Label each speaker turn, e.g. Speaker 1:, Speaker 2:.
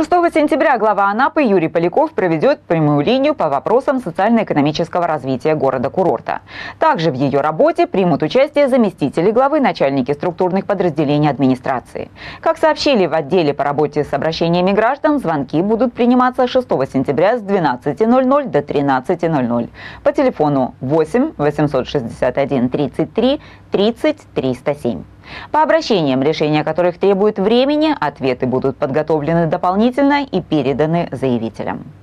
Speaker 1: 6 сентября глава Анапы Юрий Поляков проведет прямую линию по вопросам социально-экономического развития города-курорта. Также в ее работе примут участие заместители главы, начальники структурных подразделений администрации. Как сообщили в отделе по работе с обращениями граждан, звонки будут приниматься 6 сентября с 12:00 до 13:00 по телефону 8 861 33 30 307. По обращениям, решения которых требуют времени, ответы будут подготовлены дополнительно и переданы заявителям.